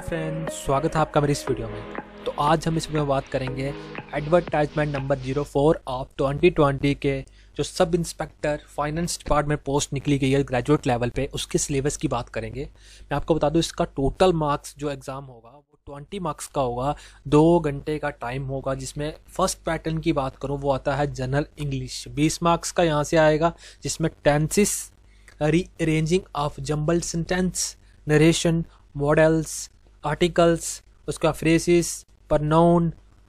Friends, स्वागत है आपका मेरी इस वीडियो में। तो आज हम इस वीडियो में बात करेंगे एडवर्टाइजमेंट नंबर 04 ऑफ 2020 के जो sub inspector finance department post निकली गई है ग्रेजुएट लेवल पे, उसके सिलेबस की बात करेंगे। मैं आपको बता दूं इसका टोटल मार्क्स जो एग्ज़ाम होगा वो 20 मार्क्स का होगा। 2 घंटे का टाइम होगा, जिसमें फर्स्ट पैटर्न की बात करूँ वो आता है जनरल इंग्लिश। 20 मार्क्स का यहाँ से आएगा, जिसमें tenses, rearranging of jumbled sentence, narration, modals, articles, उसका phrases, pronoun,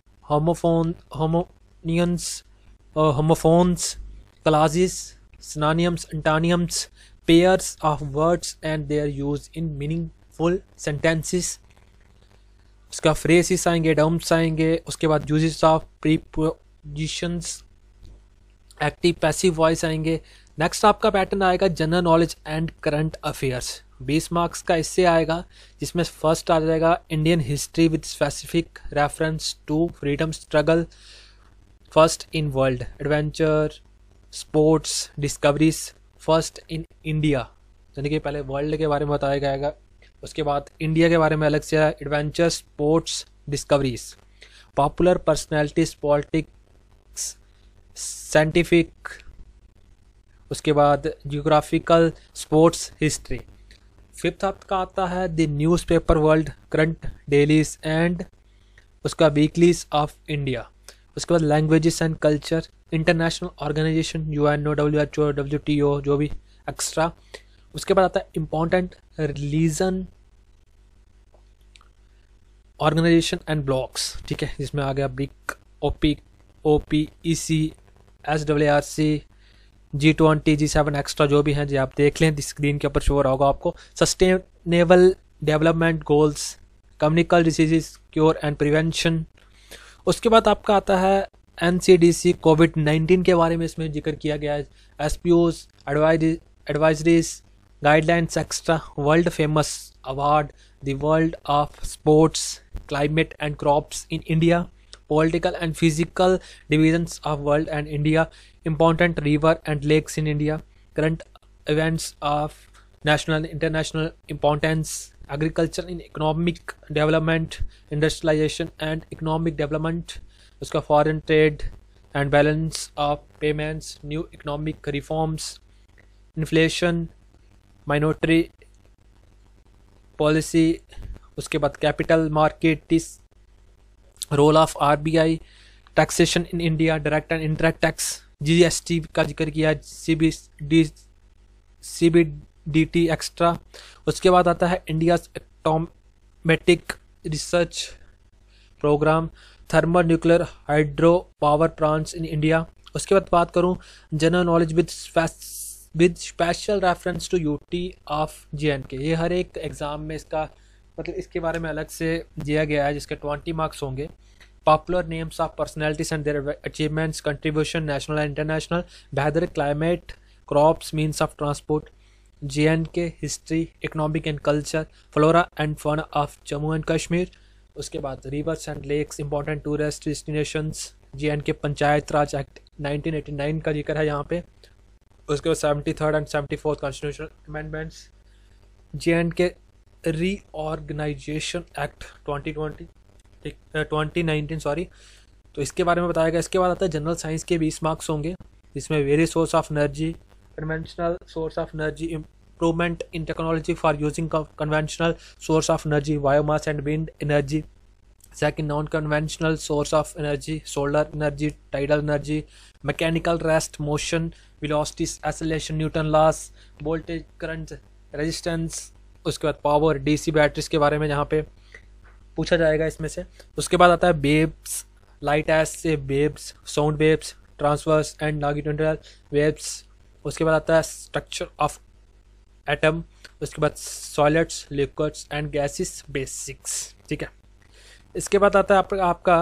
homophones, classes, synonyms, antonyms, pairs of words and their use in meaningful sentences. उसका फ्रेसिस आएंगे, डम्स आएंगे, उसके बाद uses of prepositions, active passive voice आएंगे। Next आपका pattern आएगा general knowledge and current affairs. 20 marks का इससे आएगा, जिसमें फर्स्ट आ जाएगा Indian history with specific reference to freedom struggle, first in world, adventure, sports, discoveries, first in India, यानी कि पहले वर्ल्ड के बारे में बताया जाएगा, उसके बाद इंडिया के बारे में अलग से adventure, sports, discoveries, popular personalities, politics, scientific, उसके बाद जियोग्राफिकल, स्पोर्ट्स, हिस्ट्री। फिफ्थ आपका आता है the newspaper world, current, dailies and उसका वीकलीज ऑफ इंडिया। उसके बाद languages and culture, international organization, UNO, WHO, WTO, जो भी एक्स्ट्रा। उसके बाद आता है important religion organization and blocs, ठीक है, जिसमें आ गया BRIC, OP, EC, SWRC, G20, G7 extra, जो भी हैं जी आप देख लें, स्क्रीन के ऊपर शो हो होगा आपको। Sustainable development goals, communicable diseases, cure and prevention. उसके बाद आपका आता है NCDC, कोविड-19 के बारे में इसमें जिक्र किया गया है, SPOs, advisories, guidelines extra, world famous award, the world of sports, climate and crops in India, political and physical divisions of world and India, important river and lakes in India, current events of national and international importance, agriculture in economic development, industrialization and economic development, उसका foreign trade and balance of payments, new economic reforms, inflation, minority policy, उसके बाद capital markets, role of RBI, taxation in India, direct and indirect tax, GST का जिक्र किया, CBDT extra. उसके बाद आता है India atomic research programme, thermal nuclear hydro power plants in India. उसके बाद बात करूं general knowledge with special reference to UT of JNK। ये हर एक एग्ज़ाम में इसका मतलब इसके बारे में अलग से दिया गया है, जिसके 20 मार्क्स होंगे। Popular names of personalities and their achievements, contribution, national and international, weather, climate, crops, means of transport, JNK, history, economic and culture, flora and fauna of Jammu and Kashmir. उसके बाद rivers and lakes, important tourist destinations, JNK panchayat raj act 1989 का जिक्र है यहाँ पे। उसके बाद 73rd and 74th constitutional amendments, JNK reorganization act 2019 sorry, तो इसके बारे में बताया गया। इसके बाद आता है जनरल साइंस के 20 मार्क्स होंगे, जिसमें various source of energy, conventional source of energy, improvement in technology for using conventional source of energy, biomass and wind energy. Second, non conventional source of energy, solar energy, tidal energy, mechanical rest, motion, velocity, acceleration, Newton laws, voltage, current, resistance. उसके बाद power, DC batteries के बारे में जहाँ पे पूछा जाएगा इसमें से। उसके बाद आता है वेव्स, लाइट एज से waves, sound waves, transverse and longitudinal waves. उसके बाद आता है स्ट्रक्चर ऑफ एटम। उसके बाद solids, liquids and gases basics, ठीक है। इसके बाद आता है आपका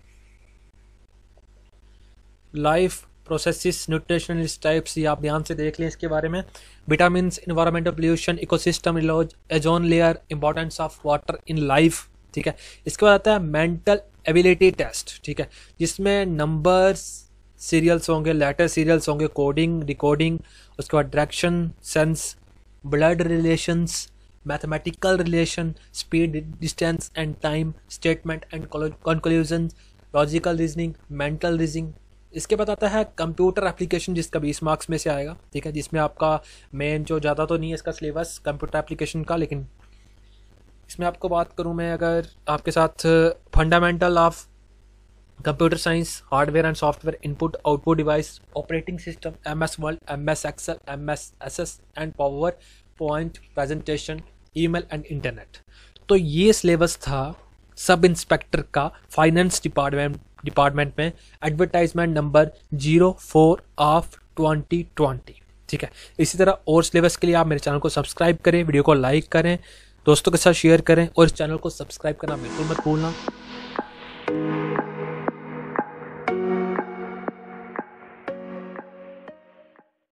लाइफ प्रोसेसेस, न्यूट्रिशनल टाइप्स, ये आप ध्यान से देख लें इसके बारे में। Vitamin, environmental pollution, ecosystem, ozone layer, importance of water in life, ठीक है। इसके बाद आता है मेंटल एबिलिटी टेस्ट, ठीक है, जिसमें नंबर्स सीरियल्स होंगे, लेटर सीरियल्स होंगे, कोडिंग, डिकोडिंग, उसके बाद direction sense, blood relations, mathematical relation, speed, distance and time, statement and conclusion, logical reasoning, mental reasoning. इसके बाद आता है कंप्यूटर एप्लीकेशन, जिसका 20 मार्क्स में से आएगा, ठीक है, जिसमें आपका मेन जो ज़्यादा तो नहीं है इसका सिलेबस कंप्यूटर एप्लीकेशन का, लेकिन इसमें आपको बात करूं मैं अगर आपके साथ fundamental of computer science, hardware and software, input output device, operating system, MS word, MS Excel, MS SS and power point presentation, email and internet. तो ये सिलेबस था सब इंस्पेक्टर का फाइनेंस डिपार्टमेंट में, एडवर्टाइजमेंट नंबर 04 ऑफ 2020, ठीक है। इसी तरह और सिलेबस के लिए आप मेरे चैनल को सब्सक्राइब करें, वीडियो को लाइक करें, दोस्तों के साथ शेयर करें और इस चैनल को सब्सक्राइब करना बिल्कुल मत भूलना।